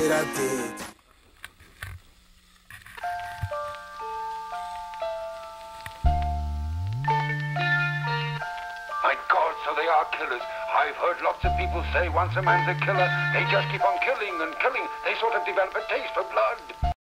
I did. My God, so they are killers. I've heard lots of people say once a man's a killer, they just keep on killing and killing. They sort of develop a taste for blood.